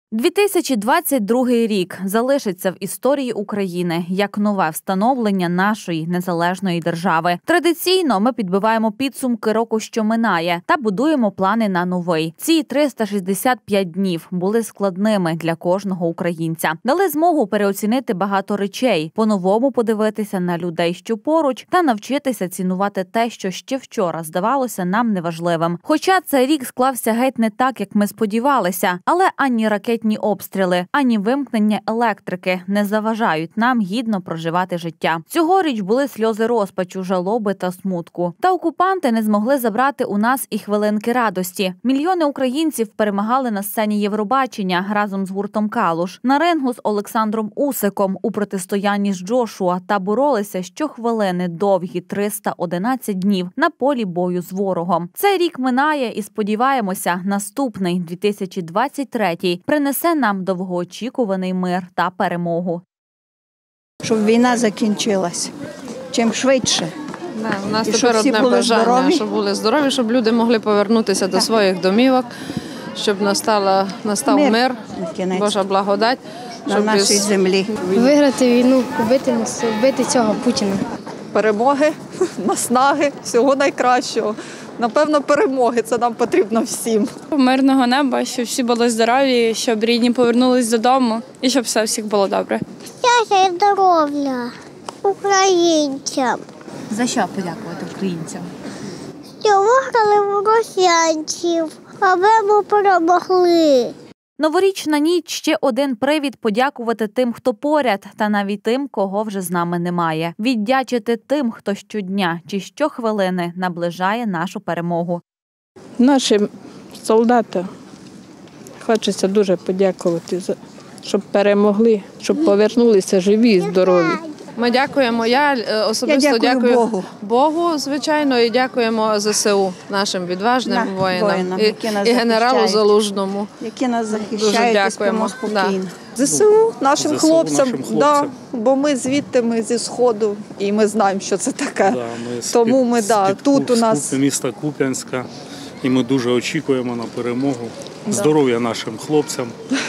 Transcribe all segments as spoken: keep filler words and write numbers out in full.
дві тисячі двадцять другий рік залишиться в історії України як нове встановлення нашої незалежної держави. Традиційно ми підбиваємо підсумки року, що минає, та будуємо плани на новий. Ці триста шістдесят п'ять днів були складними для кожного українця. Дали змогу переоцінити багато речей, по-новому подивитися на людей, що поруч, та навчитися цінувати те, що ще вчора здавалося нам неважливим. Хоча цей рік склався геть не так, як ми сподівалися, але ані ракет Ракетні обстріли, ані вимкнення електрики не заважають нам гідно проживати життя. Цьогоріч були сльози розпачу, жалоби та смутку. Та окупанти не змогли забрати у нас і хвилинки радості. Мільйони українців перемагали на сцені Євробачення разом з гуртом «Калуш», на рингу з Олександром Усиком у протистоянні з Джошуа та боролися щохвилини довгі триста одинадцять днів на полі бою з ворогом. Цей рік минає і, сподіваємося, наступний, дві тисячі двадцять третій, принесе несе нам довгоочікуваний мир та перемогу. Щоб війна закінчилась чим швидше. Да, у нас і тепер одне бажання, здорові. щоб були здорові, щоб люди могли повернутися так. до своїх домівок, щоб настала, настав мир, мир Божа благодать на нашій із... землі. Виграти війну, вбити, вбити цього Путіна. Перемоги, наснаги, всього найкращого. Напевно, перемоги, це нам потрібно всім. Мирного неба, щоб всі були здорові, щоб рідні повернулись додому і щоб все всіх було добре. Щастя і здоров'я українцям. За що подякувати українцям? Що виграли в росіянців, аби ми перемогли. Новорічна ніч – ще один привід подякувати тим, хто поряд, та навіть тим, кого вже з нами немає. Віддячити тим, хто щодня чи щохвилини наближає нашу перемогу. Нашим солдатам хочеться дуже подякувати, щоб перемогли, щоб повернулися живі і здорові. Ми дякуємо, я особисто я дякую, дякую Богу. Богу, звичайно, і дякуємо зе се у, нашим відважним На, воїнам, воїнам і, і генералу Залужному. Які нас захищають і спимо спокійно. Да. зе се у, нашим зе се у, хлопцям, нашим хлопцям. Да, бо ми звідти, ми зі Сходу, і ми знаємо, що це таке. Да, ми Тому ми, да, з-під, тут у нас... з міста Куп'янська, і ми дуже очікуємо на перемогу. Да. Здоров'я нашим хлопцям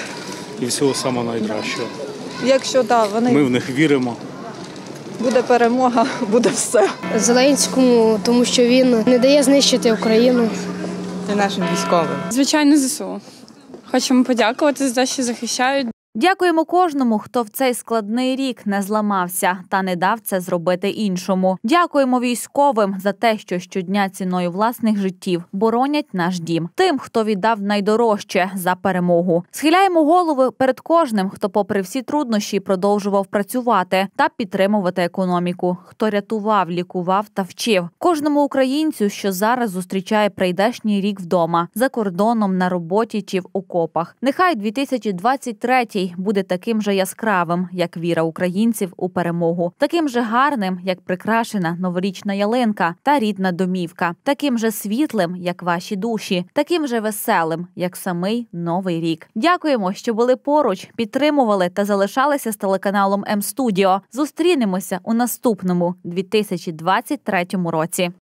і всього самого найкращого. Якщо, да, вони... Ми в них віримо. Буде перемога, буде все. Зеленському, тому що він не дає знищити Україну. Це нашим військовим. Звичайно, зе се у. Хочемо подякувати за те, що захищають. Дякуємо кожному, хто в цей складний рік не зламався та не дав це зробити іншому. Дякуємо військовим за те, що щодня ціною власних життів боронять наш дім. Тим, хто віддав найдорожче за перемогу. Схиляємо голови перед кожним, хто попри всі труднощі продовжував працювати та підтримувати економіку. Хто рятував, лікував та вчив. Кожному українцю, що зараз зустрічає прийдешній рік вдома, за кордоном, на роботі чи в окопах. Нехай дві тисячі двадцять третій буде таким же яскравим, як віра українців у перемогу, таким же гарним, як прикрашена новорічна ялинка та рідна домівка, таким же світлим, як ваші душі, таким же веселим, як самий Новий рік. Дякуємо, що були поруч, підтримували та залишалися з телеканалом М-Студіо. Зустрінемося у наступному дві тисячі двадцять третьому році.